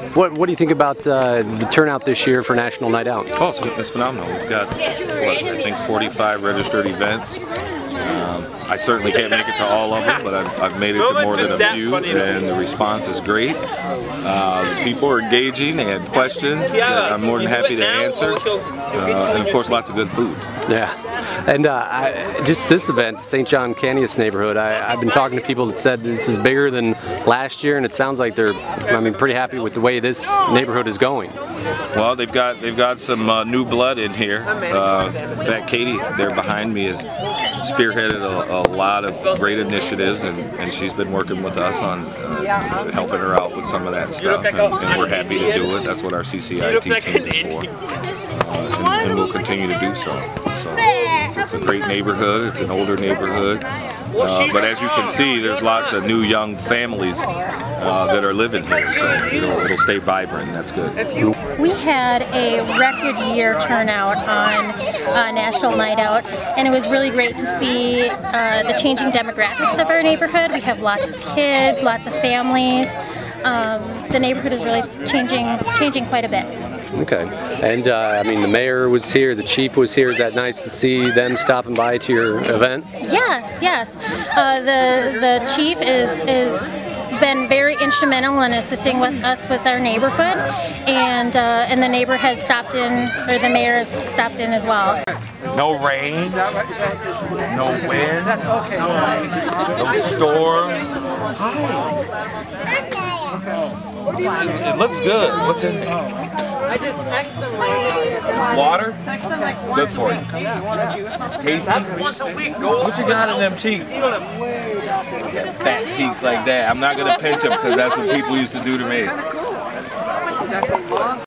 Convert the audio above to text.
What do you think about the turnout this year for National Night Out? Oh, it's phenomenal. We've got, what, I think 45 registered events. I certainly can't make it to all of them, but I've made it to more than a few, and the response is great. People are engaging, they had questions that I'm more than happy to answer, and of course lots of good food. Yeah, and just this event, St. John Canius neighborhood, I've been talking to people that said this is bigger than last year, and it sounds like they're, pretty happy with the way this neighborhood is going. Well, they've got some new blood in here. In fact, Katie, there behind me, has spearheaded a lot of great initiatives, and she's been working with us on helping her out with some of that stuff, and we're happy to do it. That's what our CCIT team is for, and we'll continue to do so. So it's a great neighborhood. It's an older neighborhood, but as you can see, there's lots of new young families that are living here, so it'll stay vibrant, and that's good. We had a record year turnout on National Night Out, and it was really great to see the changing demographics of our neighborhood. We have lots of kids, lots of families. The neighborhood is really changing quite a bit. Okay, and the mayor was here, the chief was here. Is that nice to see them stopping by to your event? Yes, yes. The chief is been very instrumental in assisting us with our neighborhood, and the neighbor has stopped in, or the mayor has stopped in as well. No rain, no wind, no storms. It looks good. What's in there? I just texted him Water? Good for you. Tasty? What you got in them cheeks? Fat cheeks like that. I'm not going to pinch them because that's what people used to do to me.